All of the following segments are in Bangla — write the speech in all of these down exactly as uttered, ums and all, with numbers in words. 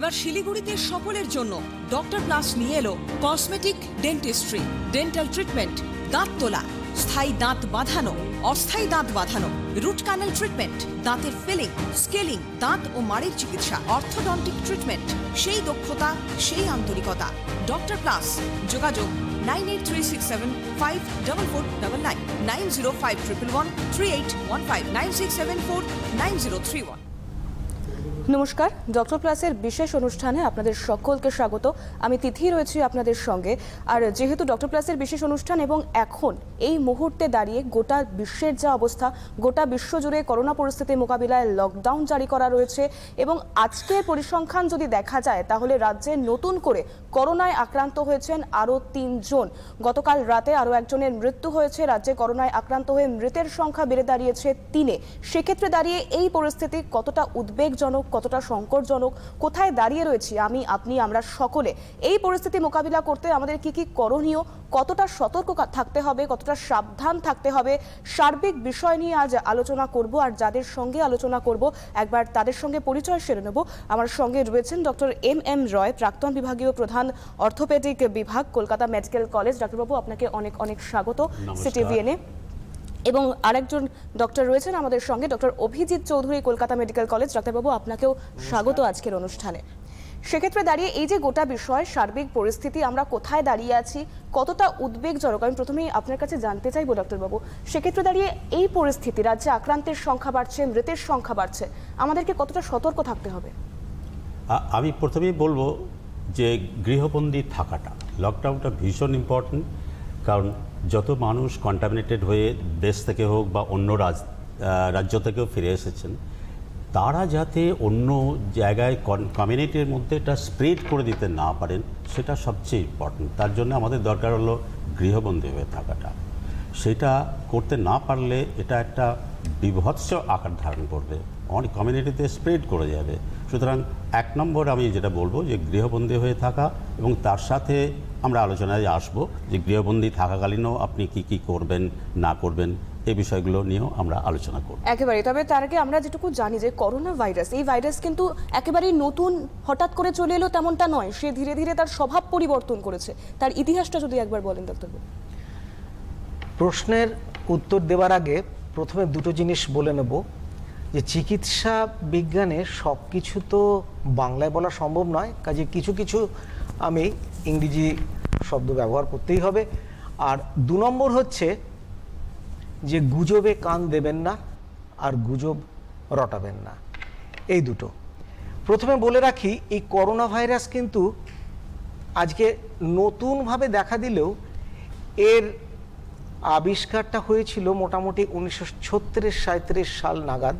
এবার শিলিগুড়িতে সকলের জন্য ডক্টর প্লাস নিয়ে এলো কসমেটিক ডেন্টিস্ট্রি, ডেন্টাল ট্রিটমেন্ট, দাঁত তোলা, স্থায়ী দাঁত বাঁধানো, অস্থায়ী দাঁত বাঁধানো, রুট ক্যানেল ট্রিটমেন্ট, দাঁতের ফিলিং, স্কেলিং, দাঁত ও মাড়ির চিকিৎসা, অর্থোডন্টিক ট্রিটমেন্ট, সেই দক্ষতা, সেই আন্তরিকতা। ডক্টর প্লাস, যোগাযোগ nine eight three six seven five double four double nine, nine zero five triple one three eight one five, nine six seven four nine zero three one. নমস্কার, ডক্টর প্লাসের বিশেষ অনুষ্ঠানে আপনাদের সকলকে স্বাগত। আমি তিথি রয়েছি আপনাদের সঙ্গে। আর যেহেতু ডক্টর প্লাসের বিশেষ অনুষ্ঠান এবং এখন এই মুহূর্তে দাঁড়িয়ে গোটা বিশ্বের যা অবস্থা, গোটা বিশ্ব জুড়ে করোনা পরিস্থিতি মোকাবিলায় লকডাউন জারি করা রয়েছে এবং আজকের পরিসংখ্যান যদি দেখা যায় তাহলে রাজ্যে নতুন করে করোনায় আক্রান্ত হয়েছেন আরও তিনজন। গতকাল রাতে আরও একজনের মৃত্যু হয়েছে। রাজ্যে করোনায় আক্রান্ত হয়ে মৃতের সংখ্যা বেড়ে দাঁড়িয়েছে তিনে। সেক্ষেত্রে দাঁড়িয়ে এই পরিস্থিতি কতটা উদ্বেগজনক, কতটা সংকটজনক, কোথায় দাঁড়িয়ে রয়েছি আমি, আপনি, আমরা সকলে, এই পরিস্থিতি মোকাবিলা করতে আমাদের কি কি করণীয়, কতটা সতর্ক থাকতে হবে, কতটা সাবধান থাকতে হবে, সার্বিক বিষয় নিয়ে আজ আলোচনা করব। আর যাদের সঙ্গে আলোচনা করব একবার তাদের সঙ্গে পরিচয় সেরে নেব। আমার সঙ্গে রয়েছেন ডক্টর এম এম রয়, প্রাক্তন বিভাগীয় প্রধান, অর্থোপেডিক বিভাগ, কলকাতা মেডিকেল কলেজ। ডাক্তারবাবু, আপনাকে অনেক অনেক স্বাগত সিটিভিএনে। এবং আরেকজন ডক্টর রয়েছেন আমাদের সঙ্গে, doctor Abhijit Chowdhury, Kolkata medical college. ডাক্তারবাবু, আপনাকেও স্বাগত আজকের অনুষ্ঠানে। সেক্ষেত্রে দাঁড়িয়ে এই যে গোটা বিষয়, সার্বিক পরিস্থিতি, আমরা কোথায় দাঁড়িয়ে আছি, কতটা উদ্বেগজনক, আমি প্রথমেই আপনার কাছে জানতে চাইবো ডাক্তারবাবু। সেক্ষেত্রে দাঁড়িয়ে এই পরিস্থিতি, রাজ্যে আক্রান্তের সংখ্যা বাড়ছে, মৃতের সংখ্যা বাড়ছে, আমাদেরকে কতটা সতর্ক থাকতে হবে? আমি প্রথমেই বলবো যে গৃহবন্দী থাকাটা, লকডাউনটা ভীষণ ইম্পর্টেন্ট। কারণ যত মানুষ কন্টামিনেটেড হয়ে দেশ থেকে হোক বা অন্য রাজ রাজ্য থেকেও ফিরে এসেছেন, তারা যাতে অন্য জায়গায় কমিউনিটির মধ্যে এটা স্প্রেড করে দিতে না পারেন, সেটা সবচেয়ে ইম্পর্টেন্ট। তার জন্য আমাদের দরকার হলো গৃহবন্দী হয়ে থাকাটা। সেটা করতে না পারলে এটা একটা বিভৎস আকার ধারণ করবে, অনেক কমিউনিটিতে স্প্রেড করে যাবে। সুতরাং এক নম্বর আমি যেটা বলবো যে গৃহবন্দী হয়ে থাকা, এবং তার সাথে আমরা আলোচনায় আসব যে গৃহবন্দী থাকাকালীনও আপনি কি কি করবেন না করবেন, এই বিষয়গুলো নিয়েও আমরা আলোচনা করব একেবারে। তবে তার আগে আমরা যেটুকু জানি যে করোনা ভাইরাস, এই ভাইরাস কিন্তু একেবারেই নতুন, হঠাৎ করে চলে এলো তেমনটা নয়। সে ধীরে ধীরে তার স্বভাব পরিবর্তন করেছে। তার ইতিহাসটা যদি একবার বলেন ডাক্তারবাবু। প্রশ্নের উত্তর দেওয়ার আগে প্রথমে দুটো জিনিস বলে নেব যে চিকিৎসা বিজ্ঞানে সব কিছু তো বাংলায় বলা সম্ভব নয়, কাজে কিছু কিছু আমি ইংরেজি শব্দ ব্যবহার করতেই হবে। আর দু নম্বর হচ্ছে যে গুজবে কান দেবেন না আর গুজব রটাবেন না, এই দুটো। প্রথমে বলে রাখি, এই করোনা ভাইরাস কিন্তু আজকে নতুনভাবে দেখা দিলেও এর আবিষ্কারটা হয়েছিল মোটামুটি উনিশশো ছত্রিশ সাঁত্রিশ সাল নাগাদ।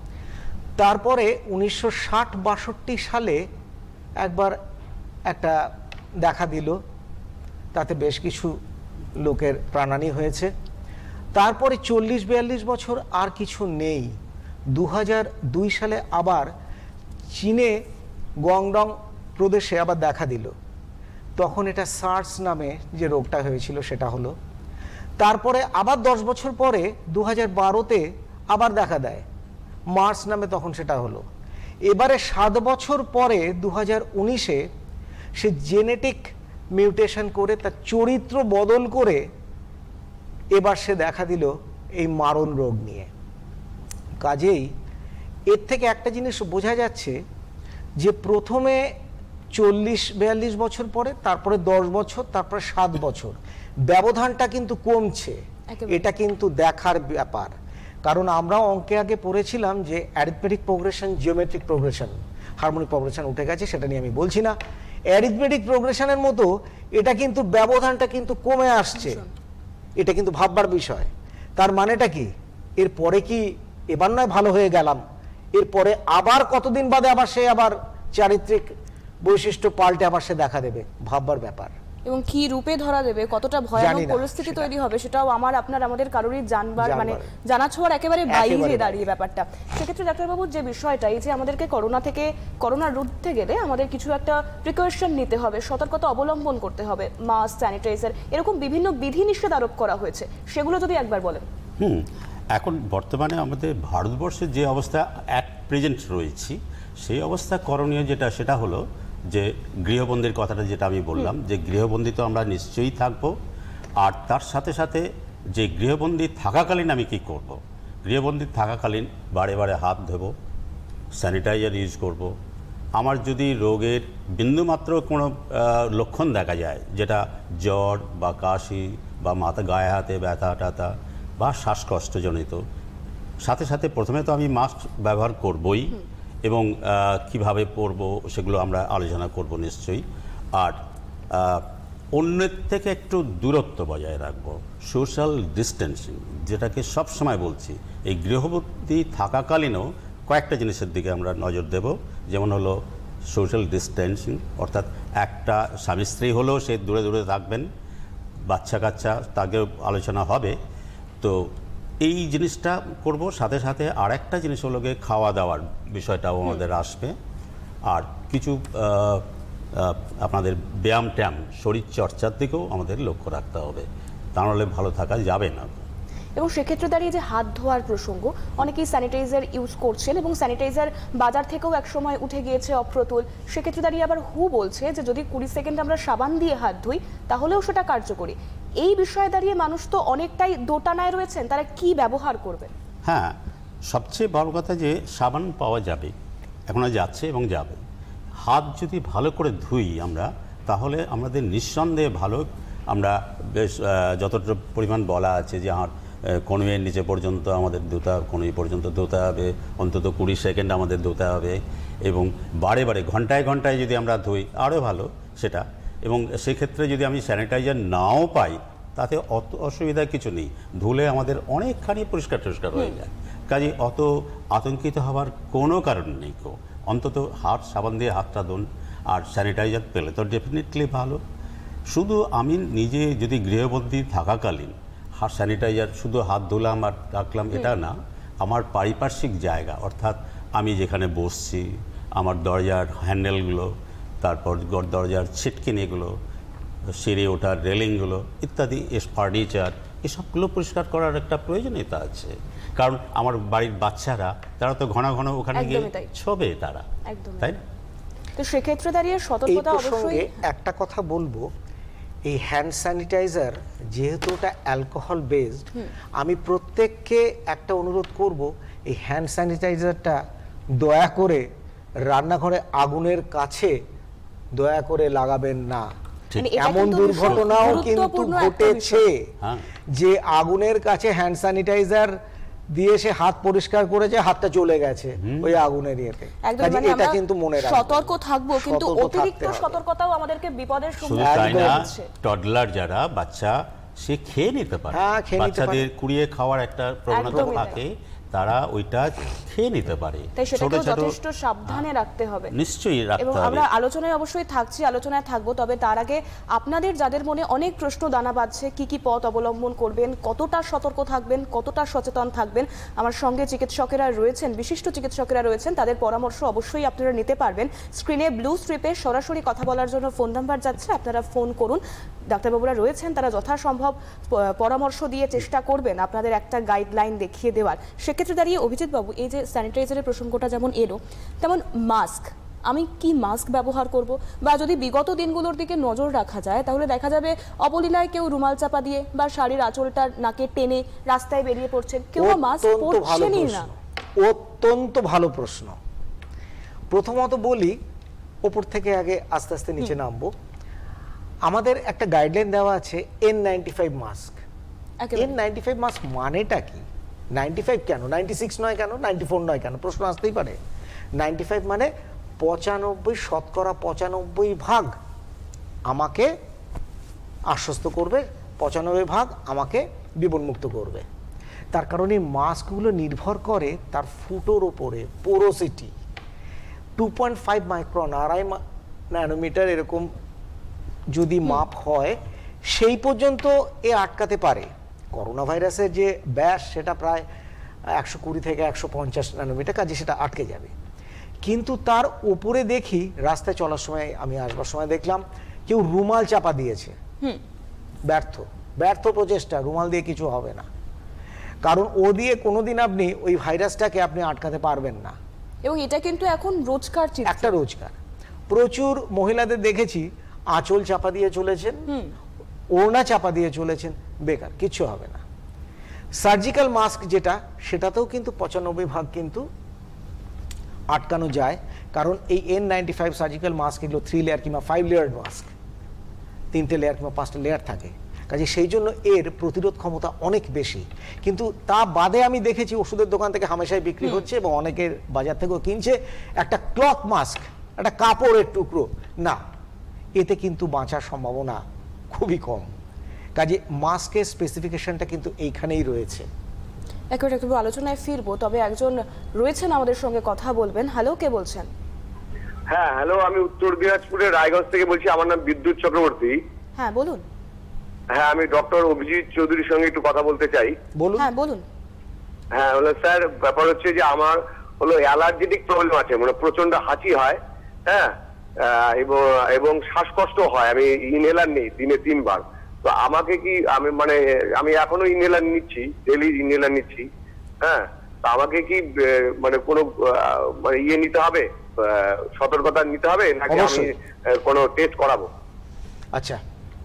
তারপরে উনিশশো ষাট বাষট্টি সালে একবার একটা দেখা দিল, তাতে বেশ কিছু লোকের প্রাণহানি হয়েছে। তারপরে চল্লিশ বিয়াল্লিশ বছর আর কিছু নেই। দু হাজার দুই সালে আবার চীনে গুয়াংডং প্রদেশে আবার দেখা দিল। তখন এটা সার্স নামে যে রোগটা হয়েছিল সেটা হলো। তারপরে আবার দশ বছর পরে দু হাজার বারোতে আবার দেখা দেয়, মার্স নামে, তখন সেটা হলো। এবারে সাত বছর পরে দু হাজার উনিশে সে জেনেটিক মিউটেশন করে, তার চরিত্র বদল করে এবার সে দেখা দিল এই মারণ রোগ নিয়ে। কাজেই এর থেকে একটা জিনিস বোঝা যাচ্ছে যে প্রথমে চল্লিশ বিয়াল্লিশ বছর পরে, তারপরে দশ বছর, তারপরে সাত বছর, ব্যবধানটা কিন্তু কমছে। এটা কিন্তু দেখার ব্যাপার। কারণ আমরা অঙ্কে আগে পড়েছিলাম যে arithmetic progression, geometric progression, harmonic progression উঠে গেছে, সেটা নিয়ে আমি বলছি না। অ্যারিথমেটিক প্রোগ্রেশনের মতো এটা কিন্তু ব্যবধানটা কিন্তু কমে আসছে। এটা কিন্তু ভাববার বিষয়। তার মানেটা কি? এরপরে কি এবার নয় ভালো হয়ে গেলাম, এরপরে আবার কতদিন বাদে আবার সে আবার চারিত্রিক বৈশিষ্ট্য পাল্টে আবার সে দেখা দেবে, ভাববার ব্যাপার। এবং কি রূপে ধরা দেবে, কতটা ভয়ানক পরিস্থিতি তৈরি হবে, সেটাও আমার আপনার আমাদের কারোরই জানবার মানে জানা ছোঁয়ার একেবারে বাইরে দাঁড়িয়ে ব্যাপারটা। সেক্ষেত্রে ডাক্তারবাবুর যে বিষয়টা, এই যে আমাদেরকে করোনা থেকে করোনা রুখতে গেলে আমাদের কিছু একটা প্রিকশন নিতে হবে, সতর্কতা অবলম্বন করতে হবে, মাস্ক, স্যানিটাইজার, এরকম বিভিন্ন বিধিনিষেধ আরোপ করা হয়েছে, সেগুলো যদি একবার বলেন। হুম এখন বর্তমানে আমাদের ভারতবর্ষের যে অবস্থা অ্যাট প্রেজেন্ট রয়েছি, সেই অবস্থা করণীয় যেটা সেটা হলো যে গৃহবন্দির কথাটা যেটা আমি বললাম যে গৃহবন্দী তো আমরা নিশ্চয়ই থাকবো, আর তার সাথে সাথে যে গৃহবন্দী থাকাকালীন আমি কি করব। গৃহবন্দী থাকাকালীন বারে বারে হাত ধোবো, স্যানিটাইজার ইউজ করব। আমার যদি রোগের বিন্দুমাত্র কোনো লক্ষণ দেখা যায়, যেটা জ্বর বা কাশি বা মাথা গায়ে হাতে ব্যথা ট্যাথা বা শ্বাসকষ্টজনিত, সাথে সাথে প্রথমে তো আমি মাস্ক ব্যবহার করবই, এবং কিভাবে পরব সেগুলো আমরা আলোচনা করব নিশ্চয়ই। আর অন্যের থেকে একটু দূরত্ব বজায় রাখবো, সোশ্যাল ডিস্টেন্সিং, যেটাকে সব সময় বলছি। এই গৃহবন্দী থাকাকালীনও কয়েকটা জিনিসের দিকে আমরা নজর দেব, যেমন হলো সোশ্যাল ডিস্টেন্সিং, অর্থাৎ একটা স্বামী স্ত্রী হলেও সে দূরে দূরে থাকবেন, বাচ্চা কাচ্চা তাকেও আলোচনা হবে। তো এই জিনিসটা করব, সাথে সাথে আর একটা জিনিস হলো গিয়ে খাওয়া দাওয়ার বিষয়টাও আমাদের আসবে, আর কিছু আপনাদের ব্যায়াম ট্যায়াম শরীর চর্চার দিকেও আমাদের লক্ষ্য রাখতে হবে, তা নাহলে ভালো থাকা যাবে না। এবং সেক্ষেত্রে দাঁড়িয়ে যে হাত ধোয়ার প্রসঙ্গ, অনেকেই স্যানিটাইজার ইউজ করছেন এবং স্যানিটাইজার বাজার থেকেও একসময় উঠে গিয়েছে অপ্রতুল। সেক্ষেত্রে দাঁড়িয়ে আবার হু বলছে যে যদি কুড়ি সেকেন্ড আমরা সাবান দিয়ে হাত ধুই তাহলেও সেটা কার্যকরী। এই বিষয়ে দাঁড়িয়ে মানুষ তো অনেকটাই দোটানায় রয়েছেন, তারা কি ব্যবহার করবেন? হ্যাঁ, সবচেয়ে বড় কথা যে সাবান পাওয়া যাবে, এখনো যাচ্ছে এবং যাবে। হাত যদি ভালো করে ধুই আমরা, তাহলে আমাদের নিঃসন্দেহে ভালো, আমরা বেশ যতটা পরিমাণ বলা আছে যে আমার কনুইয়ের নিচে পর্যন্ত আমাদের ধুতে হবে, কনুই পর্যন্ত ধুতে হবে, অন্তত কুড়ি সেকেন্ড আমাদের ধুতে হবে, এবং বারে বারে ঘন্টায় ঘন্টায় যদি আমরা ধুই আরও ভালো সেটা। এবং সেক্ষেত্রে যদি আমি স্যানিটাইজার নাও পাই তাতে অত অসুবিধা কিছু নেই, ধুলে আমাদের অনেকখানি পরিষ্কার টরিষ্কার হয়ে যায়। কাজে অত আতঙ্কিত হওয়ার কোনো কারণ নেই। কো অন্তত হাত সাবান দিয়ে হাতটা ধুন, আর স্যানিটাইজার পেলে তো ডেফিনেটলি ভালো। শুধু আমি নিজে যদি গৃহবন্দী থাকাকালীন হাত স্যানিটাইজার শুধু হাত ধুলাম আর রাখলাম এটা না, আমার পারিপার্শ্বিক জায়গা, অর্থাৎ আমি যেখানে বসছি, আমার দরজার হ্যান্ডেলগুলো, তারপর দরজার ছিটকিনিগুলো, সিঁড়ি ওঠার রেলিংগুলো ইত্যাদি, ফার্নিচার, এসবগুলো পরিষ্কার করার একটা প্রয়োজনীয়তা আছে। কারণ আমার বাড়ির বাচ্চারা তারা তো ঘন ঘন ওখানে গিয়ে ছবে, তারা তাই না? তো সেক্ষেত্রে দাঁড়িয়ে সতর্কতা অবশ্যই। একটা কথা বলবো, এই হ্যান্ড স্যানিটাইজার যেহেতু ওটা অ্যালকোহল বেসড, আমি প্রত্যেককে একটা অনুরোধ করব, এই হ্যান্ড স্যানিটাইজারটা দয়া করে রান্নাঘরে আগুনের কাছে দয়া করে লাগাবেন না। এমন দুর্ঘটনাও কিন্তু ঘটেছে যে আগুনের কাছে হ্যান্ড স্যানিটাইজার দিয়ে সে হাত পরিষ্কার করেছে, হাতটা চলে গেছে ওই আগুনের ইয়েতে। এটা কিন্তু মনে রাখবেন, সতর্ক থাকবো, কিন্তু অতিরিক্ত সতর্কতাও আমাদেরকে বিপদের সম্মুখীন। টডলার যারা বাচ্চা, সে খেয়ে নিতে পারে, বাচ্চাদের কুড়িয়ে খাওয়ার একটা প্রবণতা থাকে, তারা ওইটা খেয়ে নিতে পারে। তাই সেটাকে যথেষ্ট সাবধানে রাখতে হবে, নিশ্চয়ই রাখতে হবে। এবং আমরা আলোচনায় অবশ্যই থাকছি, আলোচনায় থাকবো। তবে তার আগে আপনাদের যাদের মনে অনেক প্রশ্ন দানা বাঁধছে, কি কি পথ অবলম্বন করবেন, কতটা সতর্ক থাকবেন, কতটা সচেতন থাকবেন, আমার সঙ্গে চিকিৎসকেরা রয়েছেন, বিশিষ্ট চিকিৎসকেরা রয়েছেন, তাদের পরামর্শ অবশ্যই আপনারা নিতে পারবেন। স্ক্রিনে ব্লু স্ট্রিপে সরাসরি কথা বলার জন্য ফোন নাম্বার যাচ্ছে, আপনারা ফোন করুন। ডাক্তারবাবুরা রয়েছেন, তারা যথাসম্ভব পরামর্শ দিয়ে চেষ্টা করবেন আপনাদের একটা গাইডলাইন দেখিয়ে দেওয়ার। সেক্ষেত্রে দাঁড়িয়ে অভিজিৎ বাবু, এই যে স্যানিটাইজারের প্রসঙ্গটা যেমন এলো, তেমন মাস্ক, আমি কি মাস্ক ব্যবহার করব? বা যদি বিগত দিনগুলোর দিকে নজর রাখা যায়, তাহলে দেখা যাবে অবলীলায় কেউ রুমাল চাপা দিয়ে বা শাড়ির আঁচলটা নাকে টেনে রাস্তায় বেরিয়ে পড়ছেন, কেউ মাস্ক পরছেনই না। অত্যন্ত ভালো প্রশ্ন। প্রথমত বলি, ওপর থেকে আগে আস্তে আস্তে নিচে নামবো। আমাদের একটা গাইডলাইন দেওয়া আছে N ninety five mask. N ninety five mask মানেটা কি? নাইনটি ফাইভ কেন, নাইনটি সিক্স নয় কেন, নাইনটি ফোর নয় কেন? প্রশ্ন আসতেই পারে। নাইনটি ফাইভ মানে পঁচানব্বই, শতকরা পঁচানব্বই ভাগ আমাকে আশ্বস্ত করবে, পঁচানব্বই ভাগ আমাকে বিপদমুক্ত করবে। তার কারণে মাস্কগুলো নির্ভর করে তার ফুটোর ওপরে, porosity two point five micron, আড়াই ন্যানোমিটার এরকম যদি মাপ হয়, সেই পর্যন্ত এ আটকাতে পারে। করোনা ভাইরাসের যে ব্যাস, সেটা প্রায় একশো কুড়ি থেকে একশো পঞ্চাশ ন্যানোমিটার, কাজে সেটা আটকে যাবে। কিন্তু তার উপরে দেখি রাস্তায় চলার সময়, আমি আসবার সময় দেখলাম কেউ রুমাল চাপা দিয়েছে। ব্যর্থ ব্যর্থ প্রচেষ্টা, রুমাল দিয়ে কিছু হবে না। কারণ ও দিয়ে কোনোদিন আপনি ওই ভাইরাসটাকে আপনি আটকাতে পারবেন না। এবং এটা কিন্তু এখন রোজকার চিত্র, একটা রোজগার। প্রচুর মহিলাদের দেখেছি আঁচল চাপা দিয়ে চলেছেন, ওড়না চাপা দিয়ে চলেছেন, বেকার, কিচ্ছু হবে না। সার্জিক্যাল মাস্ক যেটা, সেটাতেও কিন্তু পঁচানব্বই ভাগ কিন্তু আটকানো যায়, কারণ এই N ninety five surgical mask এগুলো থ্রি লেয়ার কিংবা ফাইভ লেয়ার মাস্ক, তিনটে লেয়ার কিংবা পাঁচটা লেয়ার থাকে, কাজে সেই জন্য এর প্রতিরোধ ক্ষমতা অনেক বেশি। কিন্তু তা বাদে আমি দেখেছি ওষুধের দোকান থেকে হামেশাই বিক্রি হচ্ছে এবং অনেকের বাজার থেকেও কিনছে একটা ক্লথ মাস্ক, একটা কাপড়ের টুকরো। না, এতে কিন্তু বাঁচার সম্ভাবনা খুবই কম। কাজে মাস্কের স্পেসিফিকেশনটা কিন্তু এইখানেই রয়েছে। একবার একটু আলোচনায় ফিরবো, তবে একজন রয়েছেন আমাদের সঙ্গে, কথা বলবেন। হ্যালো, কে বলছেন? হ্যাঁ, হ্যালো, আমি উত্তর দিনাজপুরের রায়গঞ্জ থেকে বলছি। আমার নাম বিদ্যুৎ চক্রবর্তী। হ্যাঁ, বলুন। হ্যাঁ, আমি ডক্টর অভিজিৎ চৌধুরীর সঙ্গে একটু কথা বলতে চাই। বলুন। হ্যাঁ, বলুন। হ্যাঁ, হলো স্যার, ব্যাপার হচ্ছে যে আমার হলো অ্যালার্জেটিক প্রবলেম আছে, মানে প্রচন্ড হাঁচি হয়, হ্যাঁ, এবং এবং শ্বাসকষ্ট হয়। আমি ইনহেলার নিই দিনে তিনবার। তো আমাকে কি, আমি মানে আমি এখনো ইনহেলার নিচ্ছি, ডেলি ইনহেলার নিচ্ছি, হ্যাঁ, তো আমাকে কি মানে কোনো মানে ইয়ে নিতে হবে, সতর্কতা নিতে হবে, নাকি আমি কোনো টেস্ট করাবো? আচ্ছা,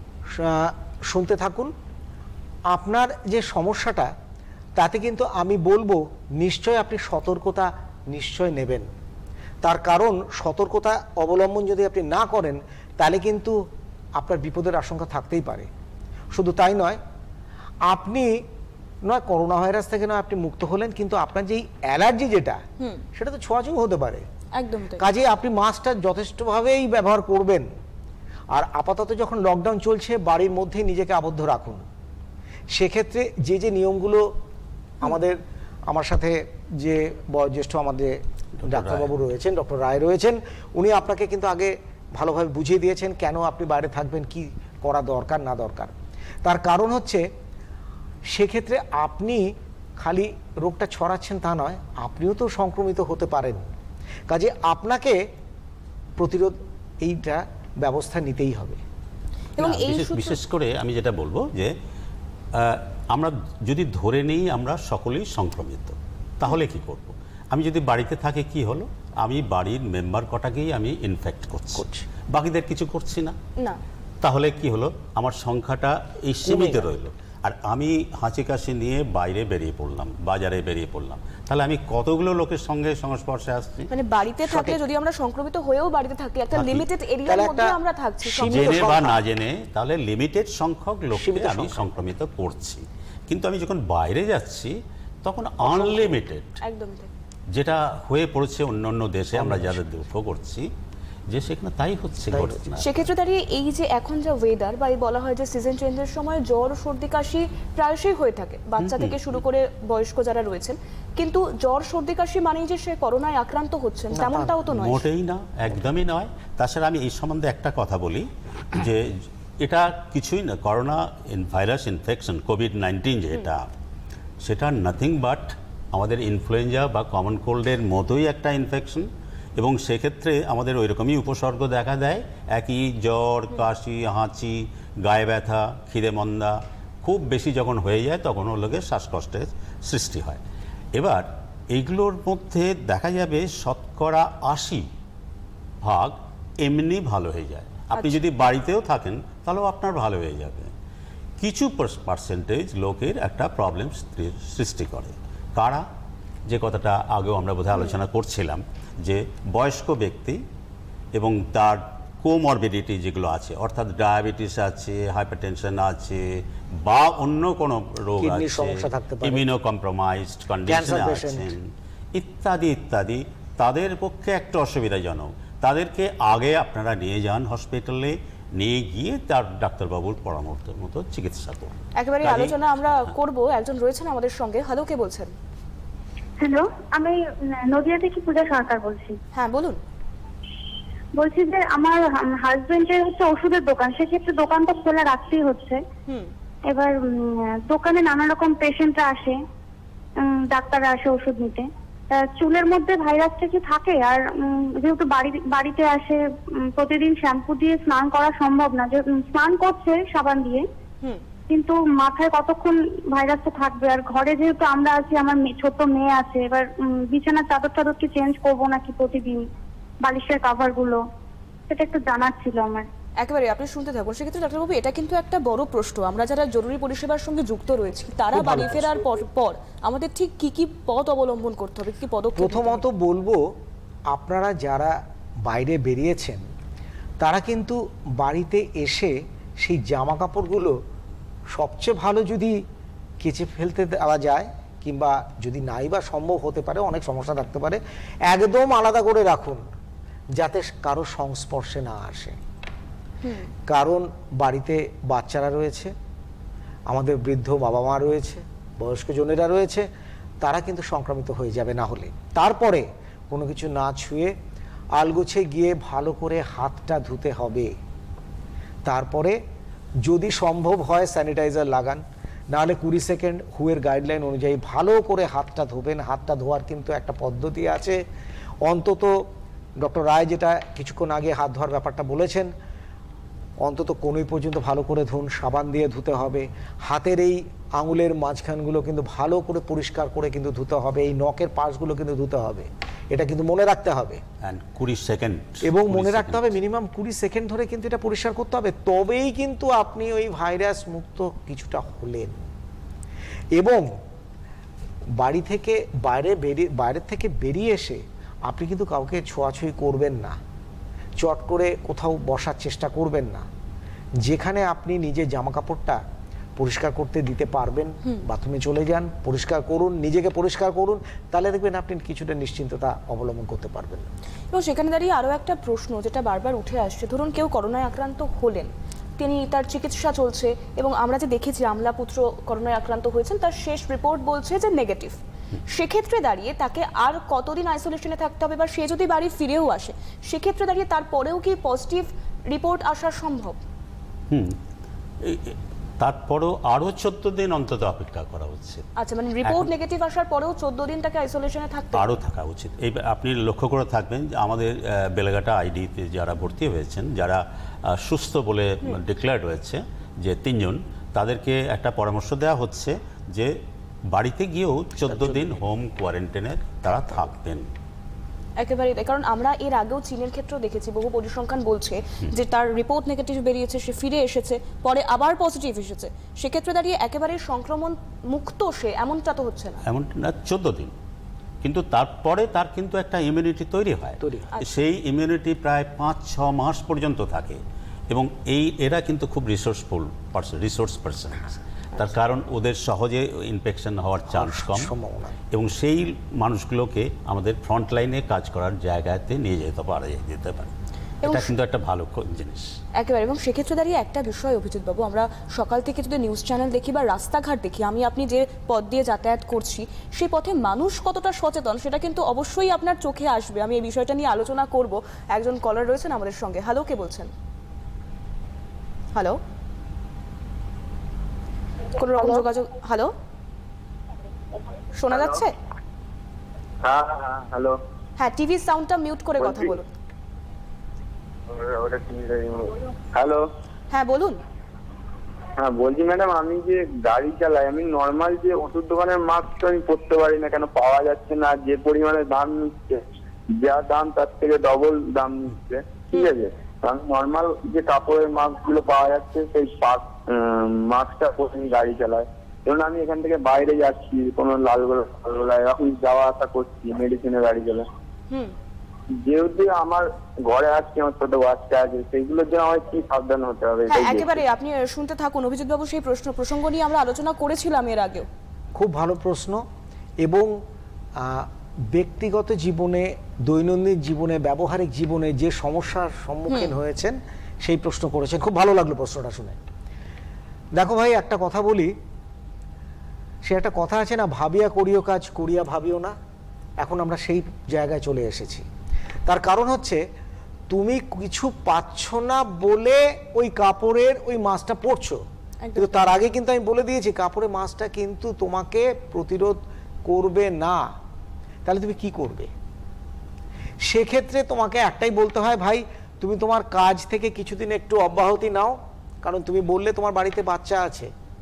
শুনতে থাকুন। আপনার যে সমস্যাটা, তাতে কিন্তু আমি বলবো নিশ্চয় আপনি সতর্কতা নিশ্চয় নেবেন। তার কারণ সতর্কতা অবলম্বন যদি আপনি না করেন, তাহলে কিন্তু আপনার বিপদের আশঙ্কা থাকতেই পারে। শুধু তাই নয়, আপনি নয় করোনা ভাইরাস থেকে নয় আপনি মুক্ত হলেন, কিন্তু আপনার যেই অ্যালার্জি যেটা, সেটা তো ছোঁয়াছুঁ হতে পারে। একদম। কাজে আপনি মাস্কটা যথেষ্টভাবেই ব্যবহার করবেন। আর আপাতত যখন লকডাউন চলছে, বাড়ির মধ্যেই নিজেকে আবদ্ধ রাখুন। সেক্ষেত্রে যে যে নিয়মগুলো আমাদের, আমার সাথে যে বয়োজ্যেষ্ঠ আমাদের ডাক্তারবাবু রয়েছেন, ডক্টর রায় রয়েছেন, উনি আপনাকে কিন্তু আগে ভালোভাবে বুঝিয়ে দিয়েছেন কেন আপনি বাইরে থাকবেন, কি করা দরকার না দরকার। তার কারণ হচ্ছে, সেক্ষেত্রে আপনি খালি রোগটা ছড়াচ্ছেন তা নয়, আপনিও তো সংক্রমিত হতে পারেন। কাজে আপনাকে প্রতিরোধ এইটা ব্যবস্থা নিতেই হবে। এবং এই বিশেষ করে আমি যেটা বলবো যে আমরা যদি ধরে নিই আমরা সকলেই সংক্রমিত, তাহলে কি করব? আমি যদি বাড়িতে থাকি, কি হলো, আমি বাড়ির মেম্বার কটাকেই আমি ইনফেক্ট করছি, বাকিদের কিছু করছি না, না, তাহলে কি হলো, আমার সংখ্যাটা এই সীমিত রইল। আর আমি হাঁচি কাশি নিয়ে বাইরে বেরিয়ে পড়লাম, বাজারে বেরিয়ে পড়লাম, তাহলে আমি কতগুলো লোকের সঙ্গে সংস্পর্শে আসছি। মানে বাড়িতে থাকলে যদি আমরা সংক্রমিত হয়েও বাড়িতে থাকি, একটা লিমিটেড এরিয়ার মধ্যে আমরা থাকছি, জেনে বা না জেনে, তাহলে লিমিটেড সংখ্যক লোককে আমি সংক্রমিত করছি। কিন্তু আমি যখন বাইরে যাচ্ছি, তখন আনলিমিটেড, একদম যেটা হয়ে পড়েছে অন্যান্য দেশে, আমরা যাদের দুঃখ করছি, যে সেখানে তাই হচ্ছে। সেক্ষেত্রে দাঁড়িয়ে এই যে এখন যা ওয়েদার, বা বলা হয় যে সিজন চেঞ্জের সময় জ্বর, সর্দি, কাশি প্রায়শই হয়ে থাকে, বাচ্চা থেকে শুরু করে বয়স্ক যারা রয়েছেন, কিন্তু জ্বর, সর্দি, কাশি মানেই যে সে করোনায় আক্রান্ত হচ্ছেন, তেমনটাও তো নয়। মোটেই না, একদমই নয়। তাছাড়া আমি এই সম্বন্ধে একটা কথা বলি যে এটা কিছুই না, corona virus infection, covid nineteen যেটা, সেটা নাথিং বাট আমাদের ইনফ্লুয়েঞ্জা বা কমন কোল্ডের মতোই একটা ইনফেকশন। এবং সেক্ষেত্রে আমাদের ওই রকমই উপসর্গ দেখা দেয়, একই জ্বর, কাশি, হাঁচি, গায়ে ব্যথা, খিদে মন্দা, খুব বেশি যখন হয়ে যায় তখন ওর লোকের শ্বাসকষ্টের সৃষ্টি হয়। এবার এইগুলোর মধ্যে দেখা যাবে শতকরা আশি ভাগ এমনি ভালো হয়ে যায়। আপনি যদি বাড়িতেও থাকেন তাহলেও আপনার ভালো হয়ে যাবে। কিছু পার্সেন্টেজ লোকের একটা প্রবলেম সৃষ্টি করে। কারা? যে কথাটা আগেও আমরা বোধহয় আলোচনা করছিলাম, যে বয়স্ক ব্যক্তি এবং তার কোমরবিডিটি যেগুলো আছে, অর্থাৎ ডায়াবেটিস আছে, হাইপারটেনশন আছে, বা অন্য কোনো রোগ আছে, ইমিউনো কম্প্রোমাইজড কন্ডিশনে আছেন, ইত্যাদি ইত্যাদি, তাদের পক্ষে একটা অসুবিধাজনক। তাদেরকে আগে আপনারা নিয়ে যান হসপিটালে, নিয়ে গিয়ে তার ডাক্তারবাবুর পরামর্শ মতো চিকিৎসা করুন। একেবারে আলোচনা আমরা করব। একজন রয়েছেন আমাদের সঙ্গে। হ্যালো, কে বলছেন? হ্যালো, আমি নদিয়া থেকে পূজা সরকার বলছি। হ্যাঁ, বলুন। বলছি যে আমার হাজবেন্ডের হচ্ছে ওষুধের দোকান, সেক্ষেত্রে দোকানটা খোলা রাখতেই হচ্ছে। এবার দোকানে নানা রকম পেশেন্টরা আসে, ডাক্তাররা আসে ওষুধ নিতে। চুলের মধ্যে ভাইরাসটা কি থাকে? আর যেহেতু বাড়ি বাড়িতে আসে, প্রতিদিন শ্যাম্পু দিয়ে স্নান করা সম্ভব না, যে স্নান করছে সাবান দিয়ে, কিন্তু মাথায় কতক্ষণ ভাইরাসটা থাকবে, আর ঘরে যেহেতু আমরা আছি, আমার মেয়ে- ছোট মেয়ে আছে, এবার উম, বিছানার চাদর টাদর কি চেঞ্জ করবো নাকি প্রতিদিন, বালিশের কাভার গুলো, সেটা একটু জানার ছিল আমার। একেবারে আপনি শুনতে থাকুন। সেক্ষেত্রে ডাক্তারবাবু, এটা কিন্তু একটা বড় প্রশ্ন। আমরা যারা জরুরি পরিষেবার সঙ্গে যুক্ত রয়েছি তারা খুব ভালো বাড়ি ফেরার পর পর আমাদের ঠিক কি কি পথ অবলম্বন করতে হবে, কি কি পদক্ষেপ নিতে হবে? প্রথমত বলবো, আপনারা যারা বাইরে বেরিয়েছেন তারা কিন্তু বাড়িতে এসে সেই জামা কাপড়গুলো সবচেয়ে ভালো যদি কেচে ফেলতে দেওয়া যায়, কিংবা যদি নাই বা সম্ভব হতে পারে, অনেক সমস্যা থাকতে পারে, একদম আলাদা করে রাখুন যাতে কারো সংস্পর্শে না আসে। কারণ বাড়িতে বাচ্চারা রয়েছে, আমাদের বৃদ্ধ বাবা মা রয়েছে, বয়স্ক জনেরা রয়েছে, তারা কিন্তু সংক্রামিত হয়ে যাবে না হলে। তারপরে কোনো কিছু না ছুঁয়ে আলগোছে গিয়ে ভালো করে হাতটা ধুতে হবে। তারপরে যদি সম্ভব হয় স্যানিটাইজার লাগান, নাহলে কুড়ি সেকেন্ড হুয়ের গাইডলাইন অনুযায়ী ভালো করে হাতটা ধোবেন। হাতটা ধোয়ার কিন্তু একটা পদ্ধতি আছে, অন্তত ডক্টর রায় যেটা কিছুক্ষণ আগে হাত ধোয়ার ব্যাপারটা বলেছেন, অন্তত কোনোই পর্যন্ত ভালো করে ধুন, সাবান দিয়ে ধুতে হবে। হাতের এই আঙুলের মাঝখানগুলো কিন্তু ভালো করে পরিষ্কার করে কিন্তু ধুতে হবে, এই নখের পাশগুলো কিন্তু ধুতে হবে, এটা কিন্তু মনে রাখতে হবে। কুড়ি সেকেন্ড এবং মনে রাখতে হবে মিনিমাম কুড়ি সেকেন্ড ধরে কিন্তু এটা পরিষ্কার করতে হবে, তবেই কিন্তু আপনি ওই ভাইরাস মুক্ত কিছুটা হলেন। এবং বাড়ি থেকে বাইরে বেরিয়ে বাইরের থেকে বেরিয়ে এসে আপনি কিন্তু কাউকে ছোঁয়াছুঁই করবেন না, চট করে কোথাও বসার চেষ্টা করবেন না। যেখানে আপনি নিজের জামা কাপড়টা পরিষ্কার করতে দিতে পারবেন, বাথরুমে চলে যান, পরিষ্কার করুন, নিজেকে পরিষ্কার করুন, তাহলে দেখবেন আপনি কিছুটা নিশ্চিন্ততা অবলম্বন করতে পারবেন। এবং সেখানে দাঁড়িয়ে আরও একটা প্রশ্ন যেটা বারবার উঠে আসছে, ধরুন কেউ করোনায় আক্রান্ত হলেন, তিনি তার চিকিৎসা চলছে, এবং আমরা যে দেখেছি আমলা পুত্র করোনায় আক্রান্ত হয়েছেন, তার শেষ রিপোর্ট বলছে যে নেগেটিভ। সেক্ষেত্রে দাঁড়িয়ে তাকে আর কতদিন আইসোলেশনে থাকতে হবে, বা সে যদি বাড়ি ফিরেও আসে সেক্ষেত্রে দাঁড়িয়ে তারপরেও কি পজিটিভ রিপোর্ট আসা সম্ভব? হুম তারপরও আরও চোদ্দ দিন অন্তত অপেক্ষা করা হচ্ছে। আচ্ছা, মানে রিপোর্ট নেগেটিভ আসার পরেও চোদ্দ দিন তাকে আইসোলেশনে থাকতে আরও থাকা উচিত। এই আপনি লক্ষ্য করে থাকবেন যে আমাদের বেলেঘাটা আইডিতে যারা ভর্তি হয়েছেন, যারা সুস্থ বলে ডিক্লেয়ার্ড হয়েছে যে তিনজন, তাদেরকে একটা পরামর্শ দেওয়া হচ্ছে যে বাড়িতে গিয়েও চোদ্দ দিন হোম কোয়ারেন্টাইনে তারা থাকবেন। একেবারেই তাই, কারণ আমরা এর আগেও চীনের ক্ষেত্রেও দেখেছি, বহু পরিসংখ্যান বলছে যে তার রিপোর্ট নেগেটিভ বেরিয়েছে, সে ফিরে এসেছে, পরে আবার পজিটিভ এসেছে। সেক্ষেত্রে দাঁড়িয়ে একেবারে সংক্রমণ মুক্ত সে, এমনটা তো হচ্ছে না। এমন না, চোদ্দ দিন, কিন্তু তারপরে তার কিন্তু একটা ইমিউনিটি তৈরি হয়, সেই ইমিউনিটি প্রায় পাঁচ ছ মাস পর্যন্ত থাকে। এবং এই এরা কিন্তু খুব রিসোর্সফুল পার্সন, রিসোর্স পার্সন। তার কারণ ওদের সহজে ইনফেকশন হওয়ার চান্স কম, এবং সেই মানুষগুলোকে আমাদের ফ্রন্ট লাইনে কাজ করার জায়গাতে নিয়ে যেতে পারা যেতে পারে। এটা কিন্তু একটা ভালো জিনিস একেবারে। এবং সেক্ষেত্রে দাঁড়িয়ে একটা বিষয় অভিজিৎ বাবু, আমরা সকাল থেকে যদি নিউজ চ্যানেল দেখি বা রাস্তাঘাট দেখি, আমি আপনি যে পথ দিয়ে যাতায়াত করছি সেই পথে মানুষ কতটা সচেতন সেটা কিন্তু অবশ্যই আপনার চোখে আসবে। আমি এই বিষয়টা নিয়ে আলোচনা করব। একজন কলার রয়েছেন আমাদের সঙ্গে। হ্যালো, কে বলছেন? হ্যালো, কোন রকম যোগাযোগ? হ্যালো, শোনা যাচ্ছে? হ্যাঁ হ্যাঁ হ্যালো। হ্যাঁ, টিভি সাউন্ডটা মিউট করে কথা বলুন। হ্যালো, হ্যাঁ বলুন। হ্যাঁ বলছি ম্যাডাম, আমি যে গাড়ি চালাই, আমি নর্মাল যে ওষুধ দোকানের মাস্ক আমি পরতে পারি না, কেন পাওয়া যাচ্ছে না? যে পরিমাণে দাম নিচ্ছে, যা দাম তার থেকে ডবল দাম নিচ্ছে, ঠিক আছে? আমি নর্মাল যে কাপড়ের মাস্ক গুলো পাওয়া যাচ্ছে সেই মাস্কটা পরে আমি গাড়ি চালাই। যেমন আমি এখান থেকে বাইরে যাচ্ছি, কোনো লালগোলা লালগোলায় এখন যাওয়া আসা করছি, মেডিসিনের গাড়ি চালাই, যেহেতু আমার ঘরে আসছে, আমার ছোট বাচ্চা আছে, সেইগুলোর জন্য আমার কি সাবধান হতে হবে? একেবারে আপনি শুনতে থাকুন অভিজিৎ বাবু। সেই প্রশ্ন প্রসঙ্গ নিয়ে আমরা আলোচনা করেছিলাম এর আগেও। খুব ভালো প্রশ্ন। এবং ব্যক্তিগত জীবনে, দৈনন্দিন জীবনে, ব্যবহারিক জীবনে যে সমস্যার সম্মুখীন হয়েছেন সেই প্রশ্ন করেছেন, খুব ভালো লাগলো প্রশ্নটা শুনে। দেখো ভাই, একটা কথা বলি, সে একটা কথা আছে না, ভাবিয়া করিও কাজ, করিয়া ভাবিও না। এখন আমরা সেই জায়গায় চলে এসেছি। তার কারণ হচ্ছে তুমি কিছু পাচ্ছ না বলে ওই কাপড়ের ওই মাস্কটা পরছো, কিন্তু তার আগে কিন্তু আমি বলে দিয়েছি কাপড়ের মাস্কটা কিন্তু তোমাকে প্রতিরোধ করবে না। তাহলে তুমি কি করবে? সেক্ষেত্রে তোমাকে একটাই বলতে হয়, ভাই তুমি তোমার কাজ থেকে কিছুদিন একটু অব্যাহতি নাও, কারণ তুমি বললে তোমার বাড়িতে বাচ্চা আছে,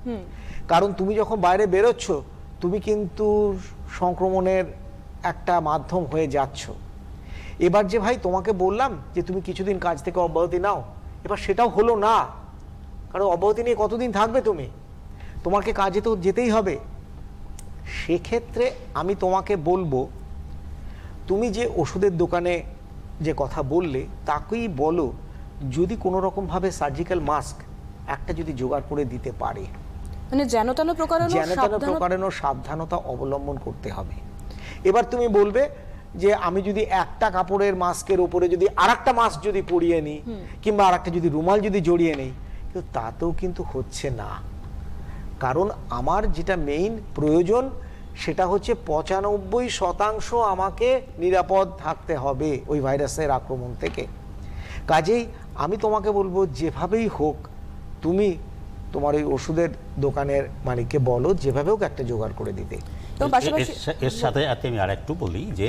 কারণ তুমি যখন বাইরে বেরোচ্ছ তুমি কিন্তু সংক্রমণের একটা মাধ্যম হয়ে যাচ্ছ। এবার যে ভাই তোমাকে বললাম যে তুমি কিছুদিন কাজ থেকে অব্যাহতি নাও, এবার সেটাও হলো না, কারণ অব্যাহতি নিয়ে কতদিন থাকবে তুমি, তোমাকে কাজে তো যেতেই হবে। সেক্ষেত্রে আমি তোমাকে বলবো তুমি যে ওষুধের দোকানে যে কথা বললে তাকেই বলো যদি কোনো রকমভাবে সার্জিক্যাল মাস্ক একটা যদি জোগাড় করে দিতে পারে, মানে যেন তেন প্রকারেণ যেন তেন প্রকারেণ সাবধানতা অবলম্বন করতে হবে। এবার তুমি বলবে যে আমি যদি একটা কাপড়ের মাস্কের উপরে যদি আর একটা মাস্ক যদি পরিয়ে নিই কিংবা আর একটা যদি রুমাল যদি জড়িয়ে নেই, কিন্তু তাতেও কিন্তু হচ্ছে না। কারণ আমার যেটা মেইন প্রয়োজন সেটা হচ্ছে পঁচানব্বই শতাংশ আমাকে নিরাপদ থাকতে হবে ওই ভাইরাসের আক্রমণ থেকে। কাজেই আমি তোমাকে বলবো যেভাবেই হোক তুমি তোমার ওই ওষুধের দোকানের মালিককে বলো যেভাবে হোক একটা জোগাড় করে দিতে। এর সাথে আমি আর একটু বলি যে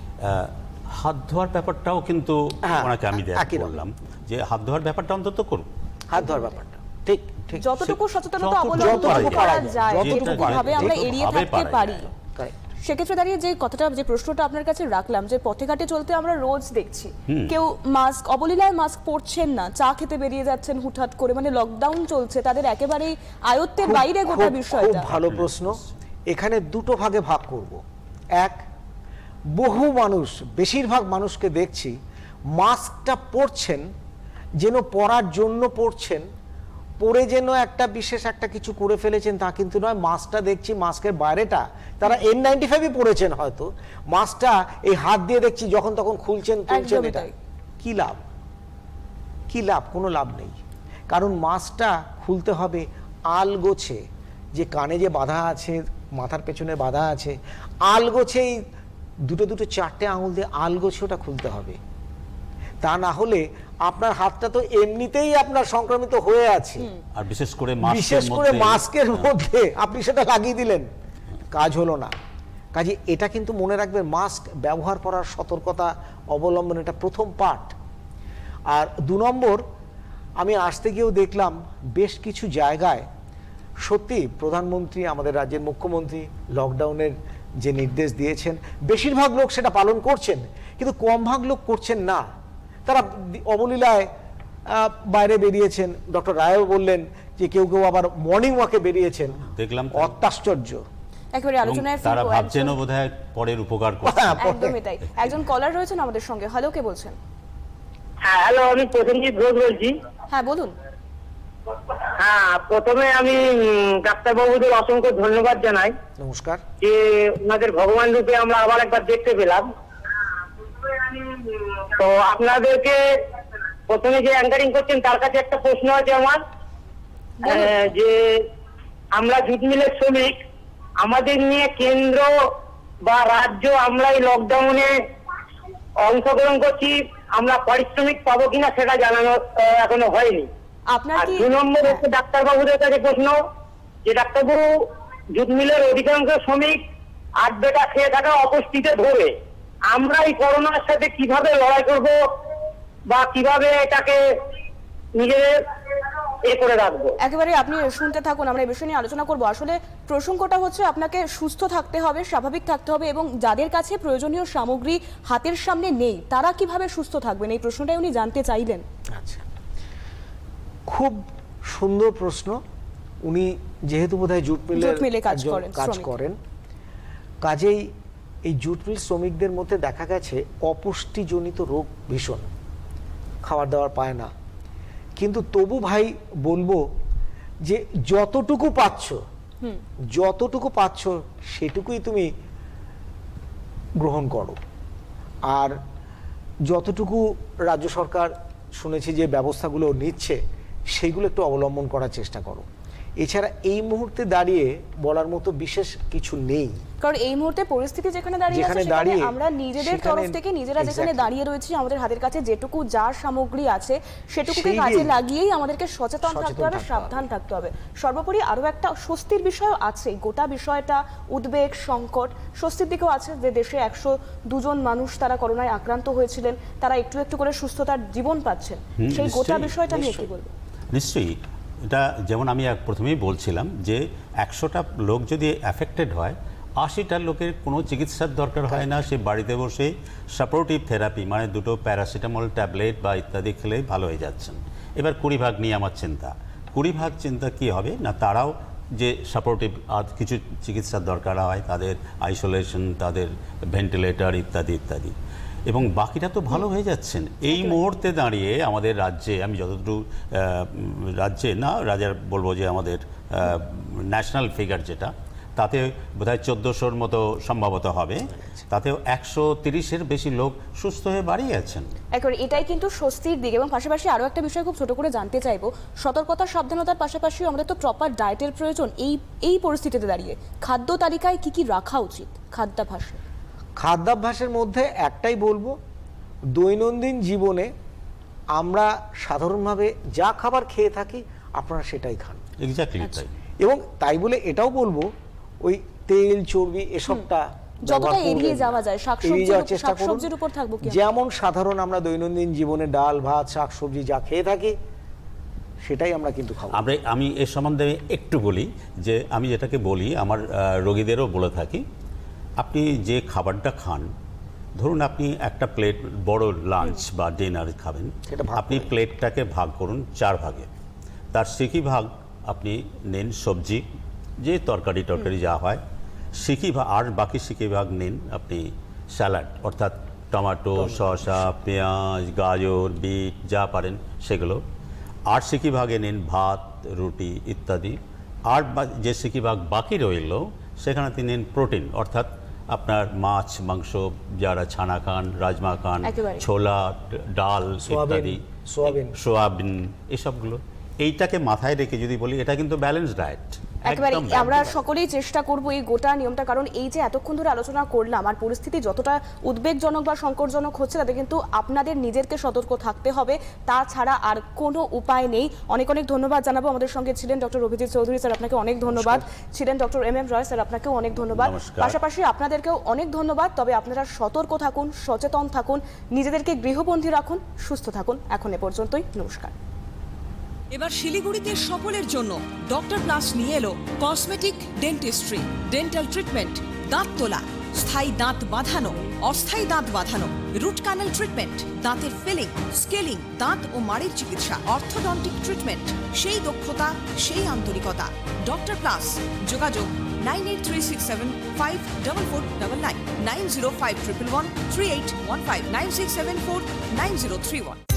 হাত ধোয়ার ব্যাপারটাও কিন্তু ওনাকে আমি বললাম যে হাত ধোয়ার ব্যাপারটা অন্তত করুন, হাত ধোয়ার ব্যাপারটা ঠিক ঠিক যতটুকু সচেতনতা অবলম্বন করা যায় যেভাবে আমরা এড়িয়ে থাকতে পারি। সেক্ষেত্রে দাঁড়িয়ে যে কথাটা যে প্রশ্নটা আপনার কাছে রাখলাম যে পথে ঘাটে চলতে আমরা রোজ দেখছি কেউ মাস্ক অবলীলায় মাস্ক পরছেন না, চা খেতে বেরিয়ে যাচ্ছেন হুটহাট করে, মানে লকডাউন চলছে তাদের একেবারেই আয়ত্তের বাইরে গোটা বিষয়টা। খুব ভালো প্রশ্ন। এখানে দুটো ভাগে ভাগ করব। এক, বহু মানুষ বেশিরভাগ মানুষকে দেখছি মাস্কটা পরছেন যেন পরার জন্য পরছেন, পরে যেন একটা বিশেষ একটা কিছু করে ফেলেছেন তা কিন্তু নয়। মাস্কটা দেখছি মাস্কের বাইরেটা তারা এন নাইনটি ফাইভই পরেছেন, হয়তো মাস্কটা এই হাত দিয়ে দেখছি যখন তখন খুলছেন তুলছেন। এটা কি লাভ? কি লাভ? কোনো লাভ নেই। কারণ মাস্কটা খুলতে হবে আলগোছে, যে কানে যে বাধা আছে মাথার পেছনে বাধা আছে আলগোছেই দুটো দুটো চারটে আঙুল দিয়ে আলগোছে ওটা খুলতে হবে। তা না হলে আপনার হাতটা তো এমনিতেই আপনার সংক্রমিত হয়ে আছে, আর বিশেষ করে বিশেষ করে মাস্কের মধ্যে আপনি সেটা লাগিয়ে দিলেন, কাজ হলো না। কাজে এটা কিন্তু মনে রাখবেন মাস্ক ব্যবহার করার সতর্কতা অবলম্বন এটা প্রথম পার্ট। আর দু নম্বর, আমি আসতে গিয়েও দেখলাম বেশ কিছু জায়গায় সত্যি প্রধানমন্ত্রী আমাদের রাজ্যের মুখ্যমন্ত্রী লকডাউনের যে নির্দেশ দিয়েছেন বেশিরভাগ লোক সেটা পালন করছেন, কিন্তু কম ভাগ লোক করছেন না। তারা অবলীলায় বাইরে বেরিয়েছেন, ডক্টর রায়ও বললেন যে কেউ কেউ আবার মর্নিং ওয়াকে বেরিয়েছেন, দেখলাম অত্যাশ্চর্য। একেবারে আলোচনায় তারা ভাবছেন বোধহয় পরের উপকার করছে। একদমই তাই। একজন কলার রয়েছেন আমাদের সঙ্গে। হ্যালো, কে বলছেন? হ্যাঁ হ্যালো, আমি প্রসেনজিৎ ঘোষ বলছি। হ্যাঁ বলুন। হ্যাঁ, প্রথমে আমি ডাক্তারবাবুদের অসংখ্য ধন্যবাদ জানাই। নমস্কার। যে ওনাদের ভগবান রূপে আমরা আবার একবার দেখতে পেলাম। তো আপনাদেরকে প্রথমে যে অ্যাঙ্কারিং করছেন তার কাছে একটা প্রশ্ন আছে আমার, যে আমরা জুট মিলের শ্রমিক, আমাদের নিয়ে কেন্দ্র বা রাজ্য আমরা এই লকডাউনে অংশগ্রহণ করছি, আমরা পারিশ্রমিক পাবো কিনা সেটা জানানো এখনো হয়নি। আপনার কি দুই নম্বর হচ্ছে ডাক্তারবাবুদের কাছে প্রশ্ন, যে ডাক্তারবাবু জুট মিলের অধিকাংশ শ্রমিক আট বেটা খেয়ে থাকা অপুষ্টিতে ধরে, আমরা এই করোনার সাথে কিভাবে লড়াই করব বা কিভাবে এটাকে নিজেদের এ করে রাখবো? একেবারে আপনি শুনতে থাকুন, আমরা এই বিষয় নিয়ে আলোচনা করব। আসলে প্রসঙ্গটা হচ্ছে আপনাকে সুস্থ থাকতে হবে, স্বাভাবিক থাকতে হবে, এবং যাদের কাছে প্রয়োজনীয় সামগ্রী হাতের সামনে নেই তারা কিভাবে সুস্থ থাকবেন এই প্রশ্নটাই উনি জানতে চাইলেন। আচ্ছা, খুব সুন্দর প্রশ্ন। উনি যেহেতু বোধহয় জুট মিলে কাজ করেন, কাজেই এই জুট মিল শ্রমিকদের মধ্যে দেখা গেছে অপুষ্টিজনিত রোগ ভীষণ, খাবার দাবার পায় না। কিন্তু তবু ভাই বলবো যে যতটুকু পাচ্ছ যতটুকু পাচ্ছ সেটুকুই তুমি গ্রহণ করো। আর যতটুকু রাজ্য সরকার শুনেছি যে ব্যবস্থাগুলো নিচ্ছে সেইগুলো একটু অবলম্বন করার চেষ্টা করো। এছাড়া এই মুহূর্তে দাঁড়িয়ে বলার মতো বিশেষ কিছু নেই, কারণ এই মুহূর্তে পরিস্থিতি যেখানে দাঁড়িয়ে আছে সেখানে আমরা নিজেদের তরফ থেকে নিজেরা যেখানে দাঁড়িয়ে রয়েছি আমাদের হাতের কাছে যেটুকু যা সামগ্রী আছে সেটুকুকে কাজে লাগিয়েই আমাদেরকে সচেতন থাকতে হবে, সাবধান থাকতে হবে। সর্বোপরি আরো একটা স্বস্তির বিষয় আছে, গোটা বিষয়টা উদ্বেগ সংকট স্বস্তির দিকেও আছে যে দেশে একশো দুজন মানুষ তারা করোনায় আক্রান্ত হয়েছিলেন, তারা একটু একটু করে সুস্থতার জীবন পাচ্ছেন। সেই গোটা বিষয়টা নিয়ে কি বলবো? নিশ্চয়ই এটা যেমন আমি এক প্রথমেই বলছিলাম যে একশোটা লোক যদি অ্যাফেক্টেড হয়, আশিটা লোকের কোনো চিকিৎসার দরকার হয় না, সে বাড়িতে বসে সাপোর্টিভ থেরাপি মানে দুটো প্যারাসিটামল ট্যাবলেট বা ইত্যাদি খেলেই ভালো হয়ে যাচ্ছেন। এবার কুড়ি ভাগ নিয়ে আমার চিন্তা, কুড়ি ভাগ চিন্তা কি হবে না, তারাও যে সাপোর্টিভ আর কিছু চিকিৎসার দরকার হয়, তাদের আইসোলেশন, তাদের ভেন্টিলেটর ইত্যাদি ইত্যাদি, এবং বাকিটা তো ভালো হয়ে যাচ্ছেন। এই মুহূর্তে দাঁড়িয়ে আমাদের রাজ্যে, আমি যতটুকু রাজ্যে না রাজার বলবো যে আমাদের ন্যাশনাল ফিগার যেটা, তাতে বোধহয় চোদ্দোশোর মতো সম্ভবত হবে, তাতেও একশো তিরিশের বেশি লোক সুস্থ হয়ে বাড়ি আছেন। একবার এটাই কিন্তু স্বস্তির দিক। এবং পাশাপাশি আরও একটা বিষয় খুব ছোট করে জানতে চাইবো, সতর্কতা সাবধানতার পাশাপাশি আমাদের তো প্রপার ডায়েটের প্রয়োজন। এই এই পরিস্থিতিতে দাঁড়িয়ে খাদ্য তালিকায় কি কি রাখা উচিত খাদ্যাভ্যাসে? খাদ্যাভ্যাসের মধ্যে একটাই বলবো, দৈনন্দিন জীবনে আমরা সাধারণভাবে যা খাবার খেয়ে থাকি আপনারা সেটাই খান। এক্স্যাক্টলি তাই। এবং তাই বলে এটাও বলবো ওই তেল চর্বি এসবটা যতটা এড়িয়ে যাওয়া যায়, শাকসবজির উপর থাকবো কি? যেমন সাধারণ আমরা দৈনন্দিন জীবনে ডাল ভাত শাকসবজি যা খেয়ে থাকি সেটাই আমরা কিন্তু খাবো। আমরা আমি এর সম্বন্ধে একটু বলি যে আমি যেটাকে বলি আমার রোগীদেরও বলে থাকি, আপনি যে খাবারটা খান, ধরুন আপনি একটা প্লেট বড় লাঞ্চ বা ডিনার খাবেন, আপনি প্লেটটাকে ভাগ করুন চার ভাগে, তার সিকি ভাগ আপনি নেন সবজি, যে তরকারি টরকারি যা হয় সিকি ভাগ, আর বাকি সিকি ভাগ নিন আপনি স্যালাড, অর্থাৎ টমেটো, শসা, পেঁয়াজ, গাজর, বিট যা পারেন সেগুলো, আর সিকি ভাগে নিন ভাত, রুটি ইত্যাদি, আর যে সিকি ভাগ বাকি রইল সেখানে তিনি নিন প্রোটিন, অর্থাৎ আপনার মাছ মাংস, যারা ছানা খান, রাজমা খান, ছোলা, ডাল ইত্যাদি, সোয়াবিন, এসবগুলো। এইটাকে মাথায় রেখে যদি বলি এটা কিন্তু ব্যালেন্স ডায়েট। একেবারে আমরা সকলেই চেষ্টা করব এই গোটা নিয়মটা, কারণ এই যে এতক্ষণ ধরে আলোচনা করলাম আর পরিস্থিতি যতটা উদ্বেগজনক বা সংকটজনক হচ্ছে, তাতে কিন্তু আপনাদের নিজেদেরকে সতর্ক থাকতে হবে, তাছাড়া আর কোনো উপায় নেই। অনেক অনেক ধন্যবাদ জানাবো। আমাদের সঙ্গে ছিলেন ডক্টর অভিজিৎ চৌধুরী স্যার, আপনাকে অনেক ধন্যবাদ। ছিলেন doctor M M Roy sir, আপনাকেও অনেক ধন্যবাদ। পাশাপাশি আপনাদেরকেও অনেক ধন্যবাদ। তবে আপনারা সতর্ক থাকুন, সচেতন থাকুন, নিজেদেরকে গৃহবন্দী রাখুন, সুস্থ থাকুন। এখন এ পর্যন্তই, নমস্কার। এবার শিলিগুড়িতে সকলের জন্য ডক্টর প্লাস নিয়ে এলো কসমেটিক ডেন্টিস্ট্রি, ডেন্টাল ট্রিটমেন্ট, দাঁত তোলা, স্থায়ী দাঁত বাঁধানো, অস্থায়ী দাঁত বাঁধানো, রুট ক্যানেল ট্রিটমেন্ট, দাঁতের ফিলিং, স্কেলিং, দাঁত ও মাড়ির চিকিৎসা, অর্থোডন্টিক ট্রিটমেন্ট, সেই দক্ষতা, সেই আন্তরিকতা। ডক্টর প্লাস, যোগাযোগ nine eight three six seven five double four double nine, nine zero five triple one three eight one five, nine six seven four nine zero three one.